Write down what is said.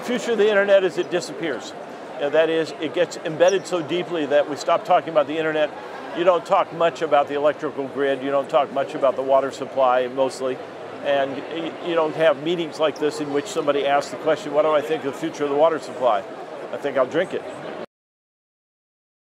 future of the internet is it disappears. That is, it gets embedded so deeply that we stop talking about the internet. You don't talk much about the electrical grid. You don't talk much about the water supply, mostly. And you don't have meetings like this in which somebody asks the question, what do I think of the future of the water supply? I think I'll drink it.